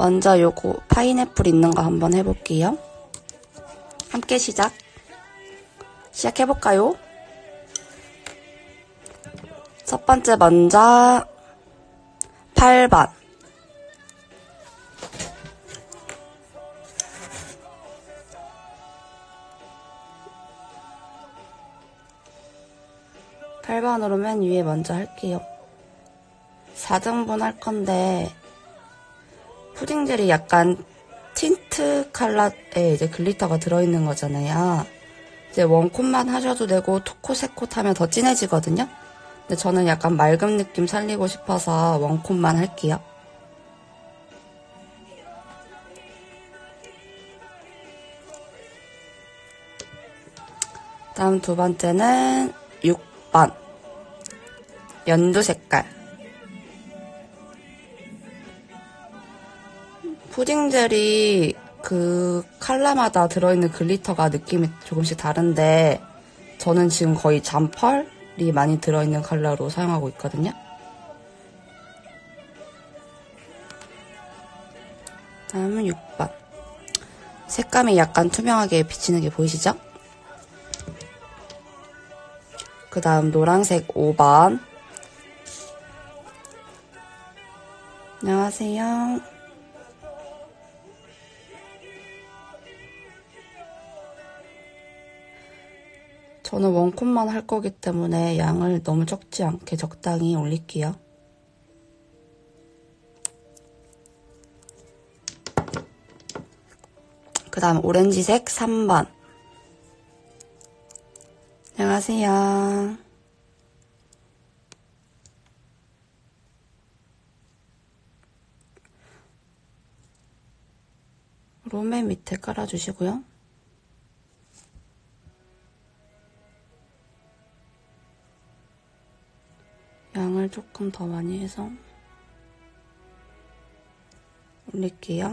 먼저 요거 파인애플 있는 거 한번 해볼게요. 함께 시작해볼까요? 첫 번째 먼저 8번. (8번으로) 맨 위에 먼저 할게요. 4등분 할 건데 푸딩젤이 약간 틴트 컬러에 이제 글리터가 들어있는 거잖아요. 이제 원콧만 하셔도 되고 투콧, 세콧 하면 더 진해지거든요. 근데 저는 약간 맑은 느낌 살리고 싶어서 원콧만 할게요. 다음 두 번째는 6번. 연두 색깔. 푸딩젤이 그 컬러마다 들어있는 글리터가 느낌이 조금씩 다른데 저는 지금 거의 잠펄이 많이 들어있는 컬러로 사용하고 있거든요. 다음은 6번. 색감이 약간 투명하게 비치는 게 보이시죠? 그 다음 노란색 5번. 안녕하세요. 저는 원콧만 할 거기 때문에 양을 너무 적지 않게 적당히 올릴게요. 그 다음 오렌지색 3번. 안녕하세요. 롬맨 밑에 깔아주시고요. 양을 조금 더 많이 해서 올릴게요.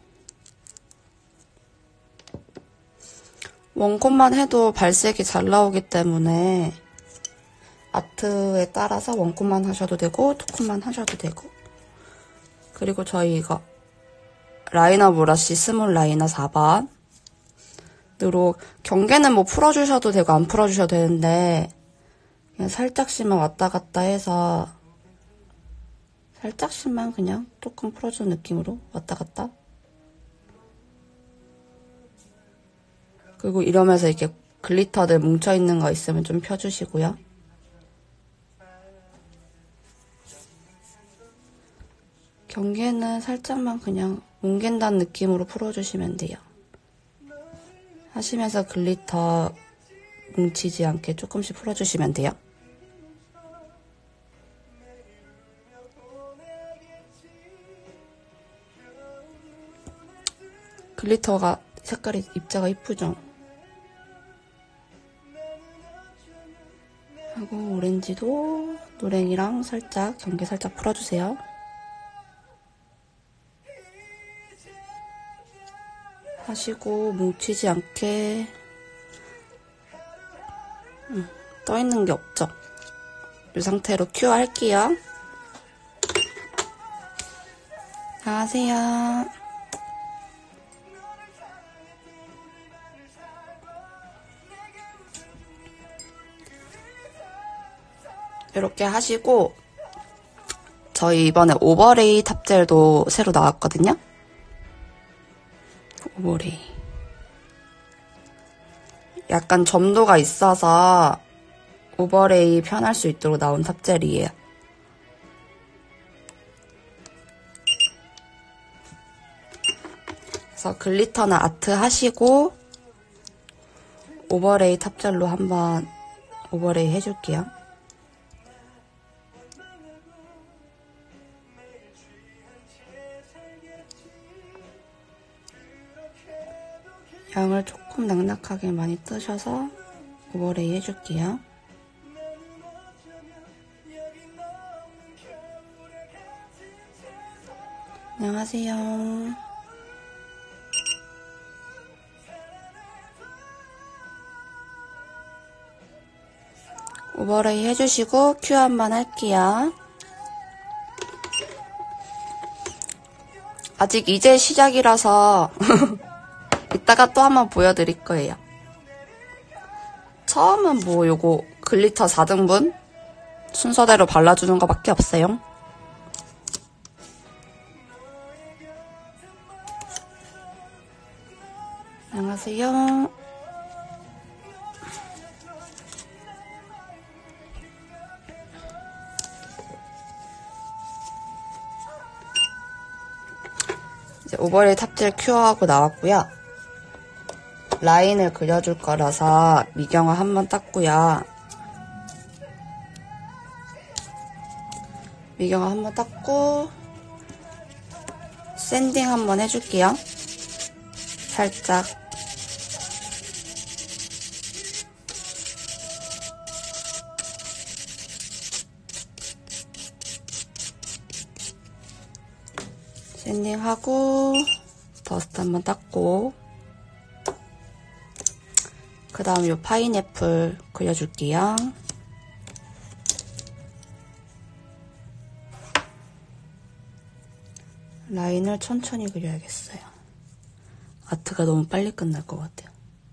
원콧만 해도 발색이 잘 나오기 때문에 아트에 따라서 원콧만 하셔도 되고 투콧만 하셔도 되고. 그리고 저희 이거 라이너 브러쉬 스몰 라이너 4번 으로 경계는 뭐 풀어주셔도 되고 안 풀어주셔도 되는데 그냥 살짝씩만 왔다 갔다 해서 살짝씩만 그냥 조금 풀어주는 느낌으로 왔다 갔다. 그리고 이러면서 이렇게 글리터들 뭉쳐있는 거 있으면 좀 펴주시고요. 경계는 살짝만 그냥 뭉갠다는 느낌으로 풀어주시면 돼요. 하시면서 글리터 뭉치지 않게 조금씩 풀어주시면 돼요. 글리터가 색깔이 입자가 이쁘죠? 하고 오렌지도 노랭이랑 살짝 경계 살짝 풀어주세요. 하시고 뭉치지 않게 떠있는 게 없죠? 이 상태로 큐 할게요. 안녕하세요. 이렇게 하시고 저희 이번에 오버레이 탑젤도 새로 나왔거든요. 오버레이 약간 점도가 있어서 오버레이 편할 수 있도록 나온 탑젤이에요. 그래서 글리터나 아트 하시고 오버레이 탑젤로 한번 오버레이 해줄게요. 양을 조금 낭낙하게 많이 뜨셔서 오버레이 해줄게요. 안녕하세요. 오버레이 해주시고 큐 한번 할게요. 아직 이제 시작이라서 이따가 또 한번 보여드릴 거예요. 처음은 뭐 요거 글리터 4등분 순서대로 발라주는 거밖에 없어요. 안녕하세요. 이제 오버립 탑질 큐어하고 나왔고요. 라인을 그려줄 거라서 미경화 한번 닦고요. 미경화 한번 닦고 샌딩 한번 해줄게요. 살짝. 샌딩하고 더스트 한번 닦고 그 다음 요 파인애플 그려줄게요. 라인을 천천히 그려야겠어요. 아트가 너무 빨리 끝날 것 같아요.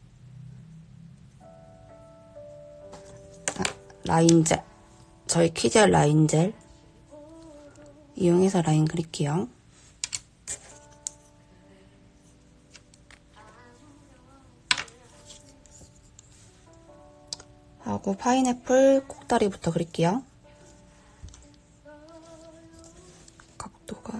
라인젤. 저희 키젤 라인젤 이용해서 라인 그릴게요. 하고 파인애플 꼭다리부터 그릴게요. 각도가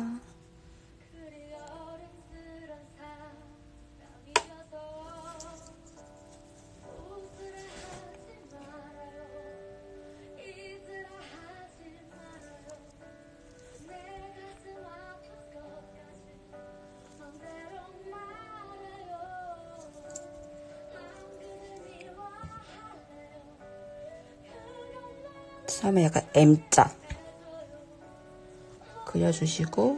처음에 약간 M자 그려주시고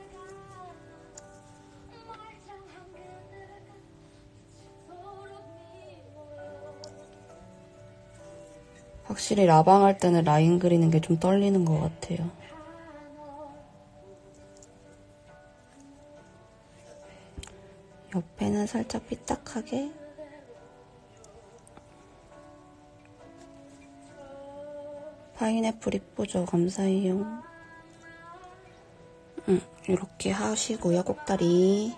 확실히 라방 할 때는 라인 그리는 게 좀 떨리는 것 같아요. 옆에는 살짝 삐딱하게 파인애플 이쁘죠? 감사해요. 이렇게 하시고요. 꼭다리.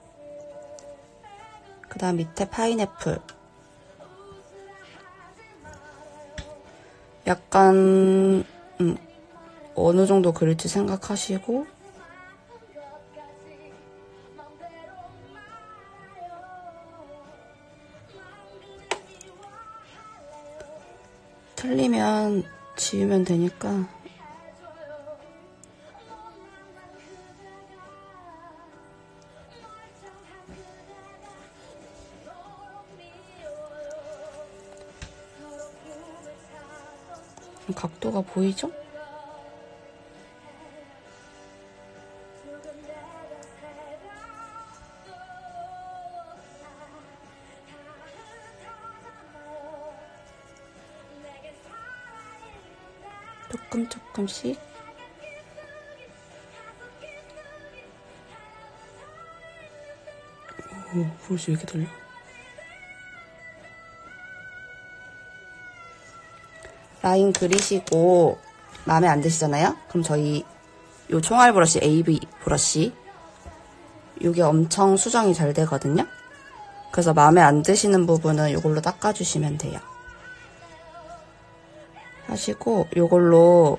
그 다음 밑에 파인애플. 약간 어느 정도 그릴지 생각하시고 틀리면 지우면 되니까 각도가 보이죠? 조금씩 오, 벌써 이렇게 들려? 라인 그리시고 마음에 안 드시잖아요? 그럼 저희 요 총알 브러쉬, AB 브러쉬 요게 엄청 수정이 잘 되거든요? 그래서 마음에 안 드시는 부분은 이걸로 닦아주시면 돼요. 하시고 요걸로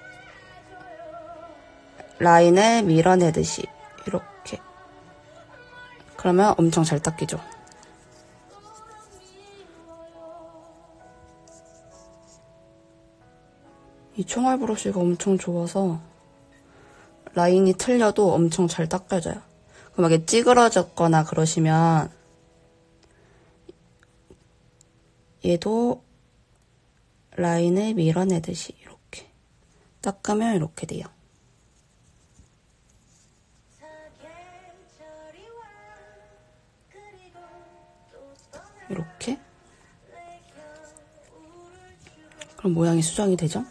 라인을 밀어내듯이 이렇게 그러면 엄청 잘 닦이죠. 이 총알 브러쉬가 엄청 좋아서 라인이 틀려도 엄청 잘 닦여져요. 그럼 이게 찌그러졌거나 그러시면 얘도 라인을 밀어내듯이 이렇게 닦으면 이렇게 돼요. 이렇게 그럼 모양이 수정이 되죠?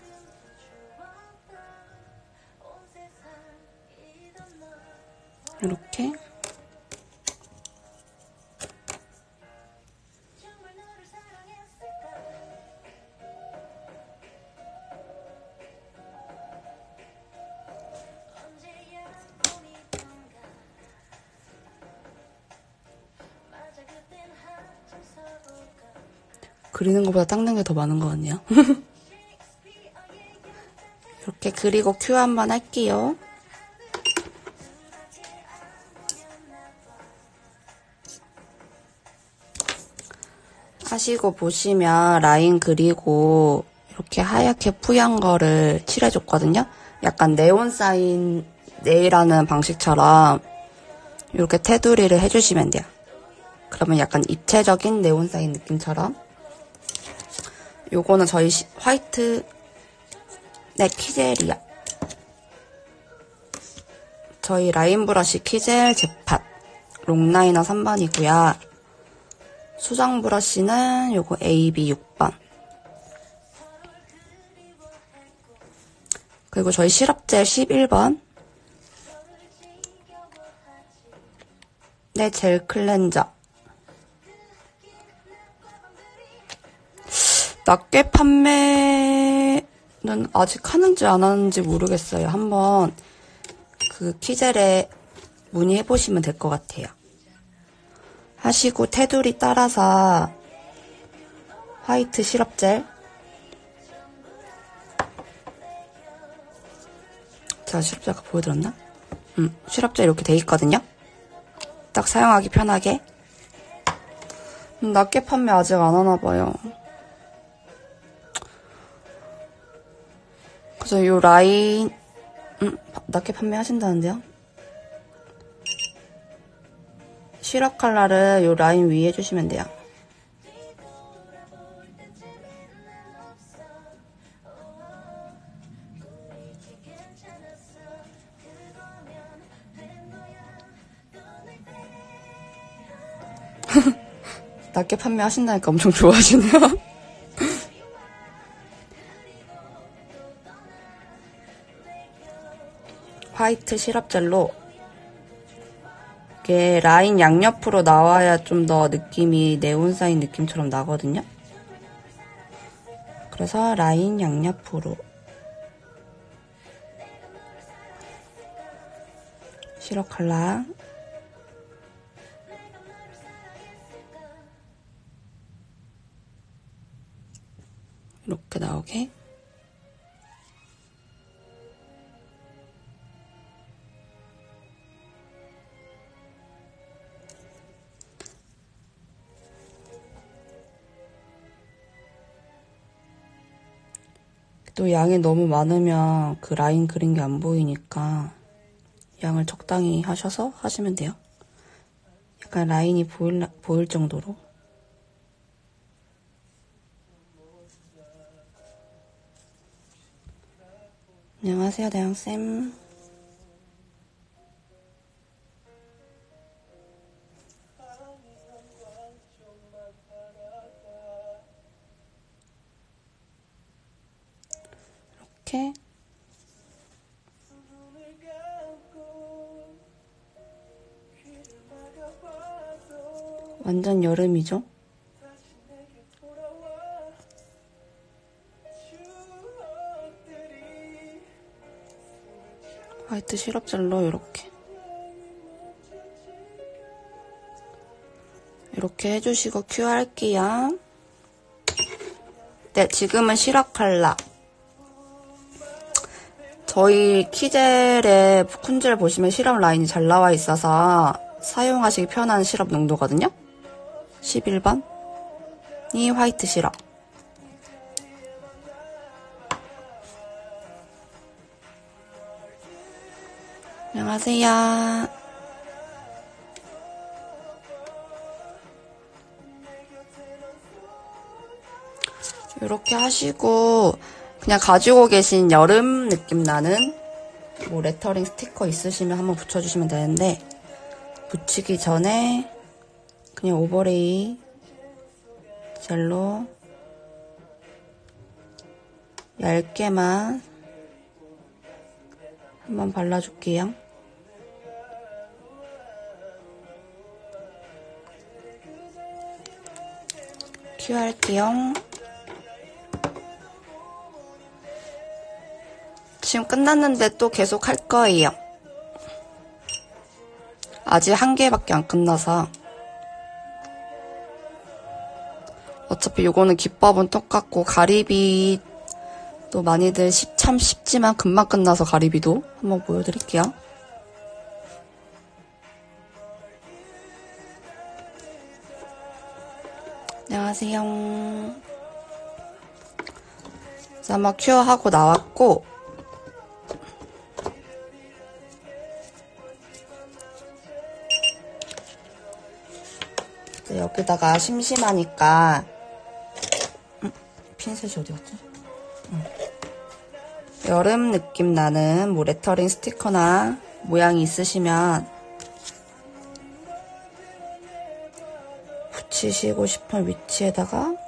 이렇게. 그리는 것보다 닦는 게 더 많은 것 같네요. 이렇게 그리고 큐 한번 할게요. 하시고 보시면 라인 그리고 이렇게 하얗게 뿌연 거를 칠해줬거든요. 약간 네온 사인 네일하는 방식처럼 이렇게 테두리를 해주시면 돼요. 그러면 약간 입체적인 네온 사인 느낌처럼. 요거는 저희 화이트 키젤이야. 저희 라인 브러쉬 키젤 제팟 롱라이너 3번이고요. 수정 브러쉬는 요거 AB 6번. 그리고 저희 시럽젤 11번. 네, 젤 클렌저. 낱개 판매는 아직 하는지 안 하는지 모르겠어요. 한번 그 키젤에 문의해보시면 될 것 같아요. 하시고 테두리 따라서 화이트 시럽젤. 제가 시럽젤 아까 보여드렸나? 시럽젤 이렇게 돼 있거든요. 딱 사용하기 편하게. 낱개 판매 아직 안 하나봐요. 그래서 요 라인 낱개 판매하신다는데요? 시럽 컬러를 요 라인 위에 해주시면 돼요. 낱개 판매하신다니까 엄청 좋아하시네요. 화이트 시럽젤로 이게 라인 양옆으로 나와야 좀 더 느낌이 네온사인 느낌처럼 나거든요. 그래서 라인 양옆으로 시럽 컬러 이렇게 나오게. 또 양이 너무 많으면 그 라인 그린 게 안 보이니까 양을 적당히 하셔서 하시면 돼요. 약간 라인이 보일 정도로. 안녕하세요, 대양쌤. 이렇게 완전 여름이죠? 화이트 시럽젤로 이렇게 해주시고 큐 할게요. 네, 지금은 시럽 컬러. 저희 키젤의 쿤젤 보시면 시럽 라인이 잘 나와 있어서 사용하시기 편한 시럽 농도거든요. 11번이 화이트 시럽. 안녕하세요. 이렇게 하시고 그냥 가지고 계신 여름 느낌 나는 뭐 레터링 스티커 있으시면 한번 붙여주시면 되는데 붙이기 전에 그냥 오버레이 젤로 얇게만 한번 발라줄게요. 큐 할게요. 지금 끝났는데 또 계속 할 거예요. 아직 한 개밖에 안 끝나서. 어차피 요거는 기법은 똑같고 가리비 또 많이들 참 쉽지만 금방 끝나서 가리비도 한번 보여드릴게요. 안녕하세요. 그래서 한번 큐어하고 나왔고 여기다가 심심하니까 핀셋이 어디 갔지? 여름 느낌 나는 뭐 레터링 스티커나 모양이 있으시면 붙이시고 싶은 위치에다가